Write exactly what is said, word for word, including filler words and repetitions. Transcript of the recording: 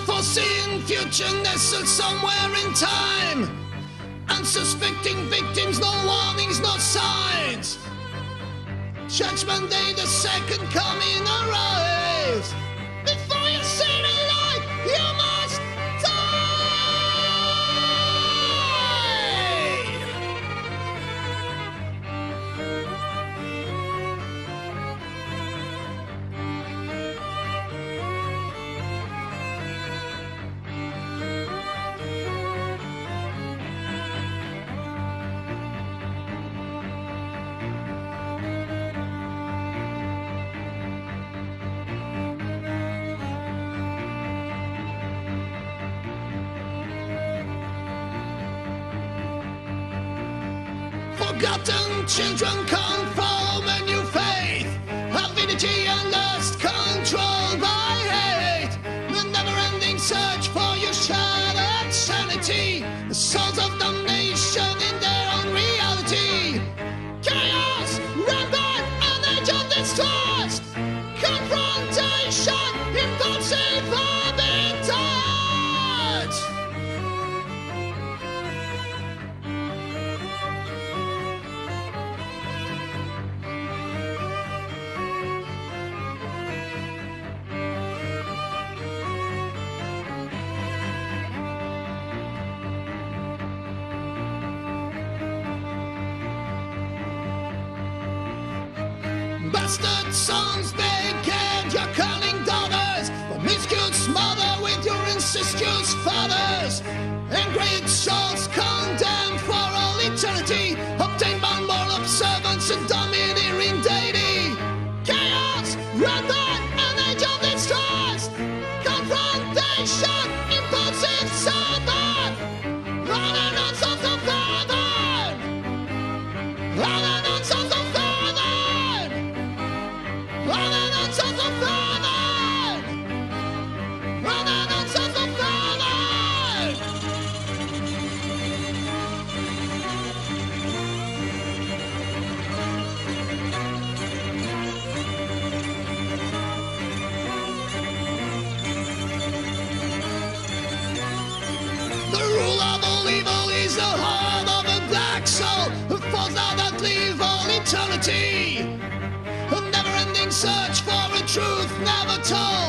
unforeseen future nestled somewhere in time. Unsuspecting victims, no warnings, no signs. Judgment Day, the second coming arrives. Before you see the light, you must forgotten children come from a new faith. Avidity and lust controlled by hate. The never-ending search for your shattered sanity. The souls of damnation in their own reality. Chaos, rampant, an age of distrust. Confrontation, impulsive habitat. Bastard sons, beget your cunning daughters, promiscuous mother with your incestuous fathers, and great souls condemned for all eternity, obtained by moral observance and domineering deity. Chaos, rampant, an age of distrust, confrontation, impulsive Sabbath, on and on sons of father, on and on sons of father. Run and on sons of father! Run and on sons of father! The rule of all evil is the heart of a black soul who falls out that leave all eternity. A never-ending search for a truth never told.